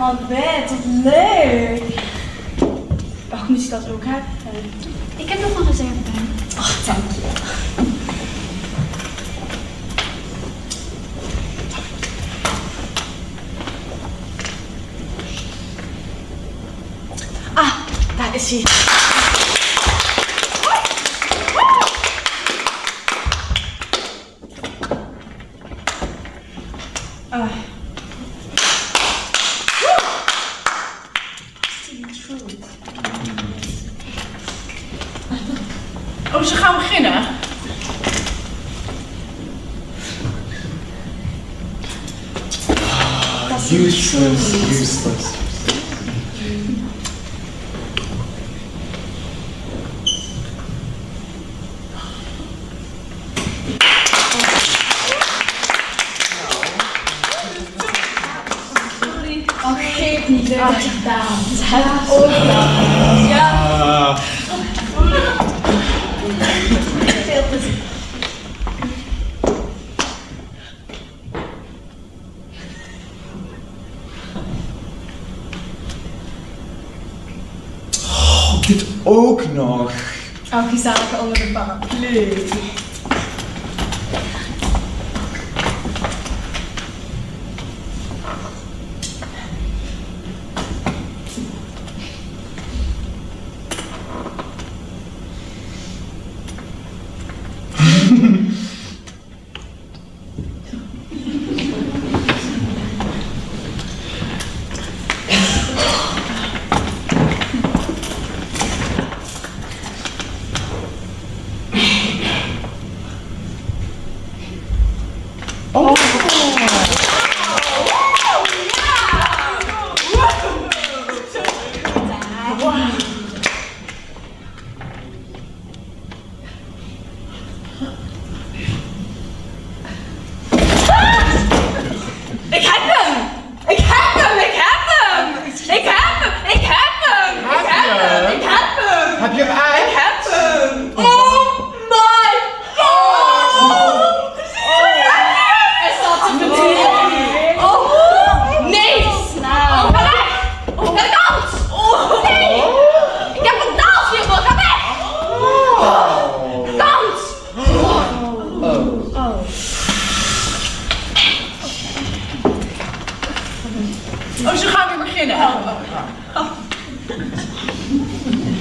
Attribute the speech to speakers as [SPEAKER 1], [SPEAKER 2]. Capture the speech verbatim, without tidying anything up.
[SPEAKER 1] wat vet, wat leuk. Wacht, moet ik dat ook hebben?
[SPEAKER 2] Ik heb nog een reservepijn.
[SPEAKER 1] Ach, dank je. Ah, daar is hij. Ah.
[SPEAKER 3] Oh, ze gaan beginnen.
[SPEAKER 4] Useless, useless.
[SPEAKER 1] Oh, geef niet, leuk dat je gedaan. Het is ook gedaan. Ja. Veel plezier.
[SPEAKER 4] Oh, dit ook nog.
[SPEAKER 1] Oh, gezellig onder de paraplu.
[SPEAKER 3] Oh, ze gaan weer beginnen. Oh, oh, oh.